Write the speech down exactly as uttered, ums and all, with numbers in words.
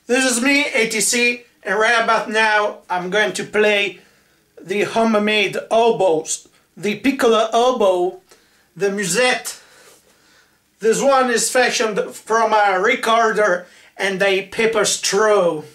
This is me, A T C, and right about now I'm going to play the homemade oboes, the Piccolo Oboe, the Musette. This one is fashioned from a recorder and a paper straw.